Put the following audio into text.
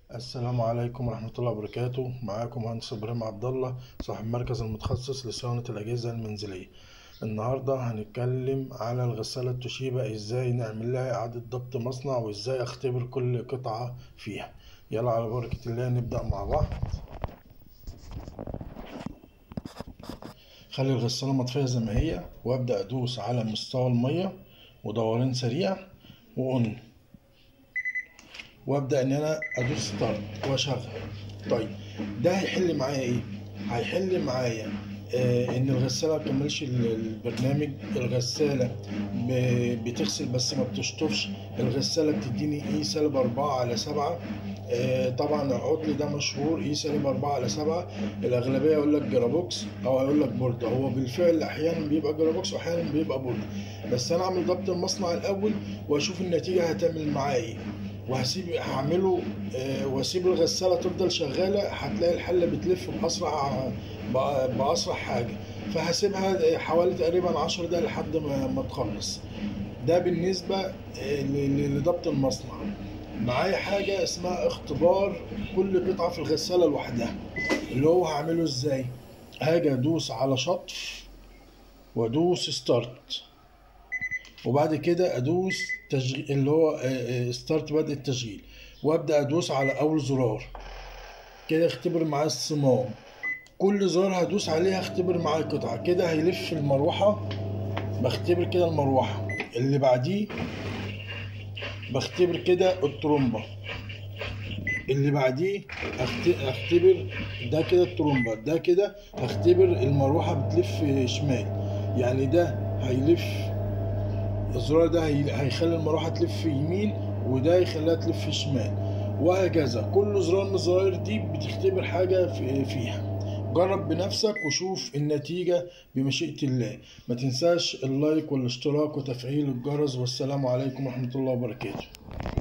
السلام عليكم ورحمة الله وبركاته. معاكم مهندس إبراهيم عبد الله، صاحب مركز المتخصص لصيانة الأجهزة المنزلية. النهاردة هنتكلم على الغسالة التوشيبا، ازاي نعمل لها إعادة ضبط مصنع وازاي اختبر كل قطعة فيها. يلا على بركة الله نبدأ مع بعض. خلي الغسالة مطفية زي ما هي، وابدأ ادوس على مستوى المية ودوران سريع وأون، وابدا ان انا ادوس ستارت واشغل. طيب ده هيحل معايا ايه؟ هيحل معايا ان الغساله ما تكملش البرنامج. الغساله بتغسل بس ما بتشطفش. الغساله بتديني اي -4/7. طبعا العطل ده مشهور، اي -4/7. الاغلبيه يقول لك جرابوكس او يقول لك بورد. هو بالفعل احيانا بيبقى جرابوكس واحيانا بيبقى بورد، بس انا اعمل ضبط المصنع الاول واشوف النتيجه هتعمل معايا ايه، هعمله واسيب الغساله تفضل شغاله. هتلاقي الحله بتلف باسرع حاجه، فهسيبها حوالي تقريبا 10 دقايق لحد ما تخلص. ده بالنسبه لضبط المصنع. معايا حاجه اسمها اختبار كل قطعه في الغساله لوحدها، اللي هو هعمله ازاي؟ هاجي ادوس على شطف وادوس ستارت، وبعد كده ادوس تشغيل اللي هو ستارت بدء التشغيل، وابدا ادوس على اول زرار كده اختبر معاه الصمام. كل زرار هدوس عليه هختبر معاه القطعه. كده هيلف المروحه، بختبر كده المروحه. اللي بعديه بختبر كده الترومبه. اللي بعديه اختبر ده كده الترومبه. ده كده هختبر المروحه بتلف شمال، يعني ده هيلف. الزرار ده هيخلي المروحة تلف يمين، وده يخليها تلف شمال، وهكذا. كل زرار من الزراير دي بتختبر حاجة فيها. جرب بنفسك وشوف النتيجة بمشيئة الله. ما تنساش اللايك والاشتراك وتفعيل الجرس، والسلام عليكم ورحمة الله وبركاته.